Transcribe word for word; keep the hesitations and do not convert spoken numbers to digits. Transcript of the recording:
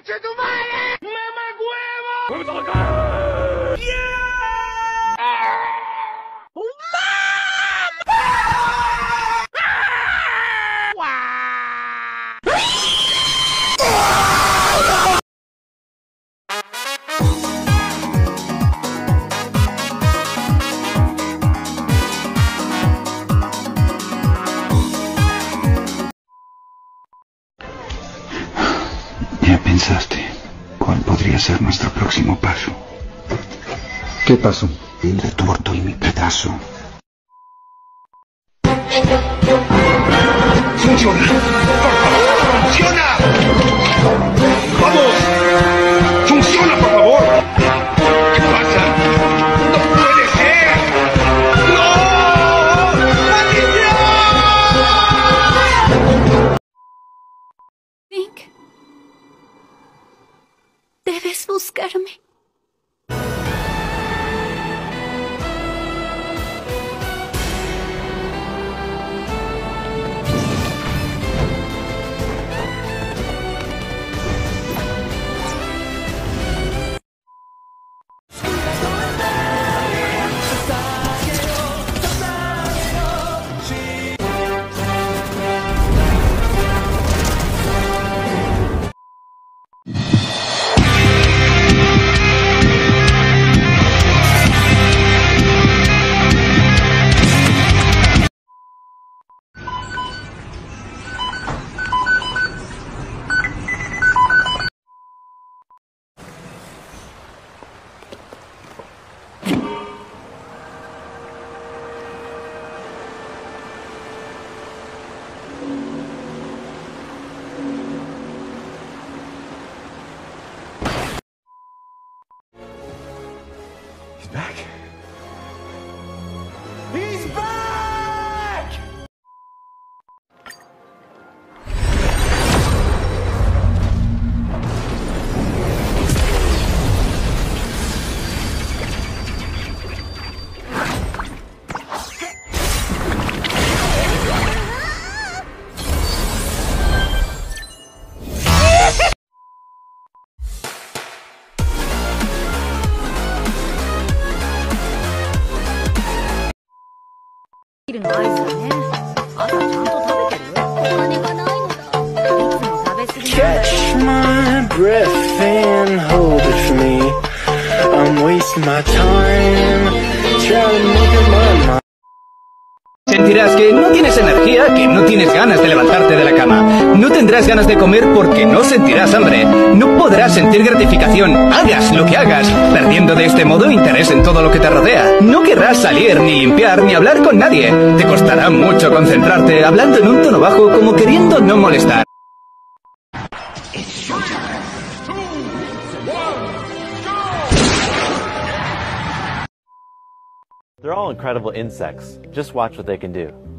¡Concha tu madre! ¡Mamá huevo! ¡Yeah! ¿Ya pensaste cuál podría ser nuestro próximo paso? ¿Qué paso? El de tu orto y mi pedazo. ¡Funciona! ¡Por favor! ¡Funciona! ¡Vamos! ¡Funciona, por favor! ¿Qué pasa? ¡No puede ser! ¡No! ¡Maldición! Link, debes buscarme. He's back. He's back! Catch my breath and hold it for me. I'm wasting my time trying to make up my mind. Sentirás que no tienes energía, que no tienes ganas de levantarte de la cama. No tendrás ganas de comer porque no sentirás hambre. No podrás sentir gratificación, hagas lo que hagas, perdiendo de este modo interés en todo lo que te rodea. No querrás salir, ni limpiar, ni hablar con nadie. Te costará mucho concentrarte, hablando en un tono bajo como queriendo no molestar. They're all incredible insects. Just watch what they can do.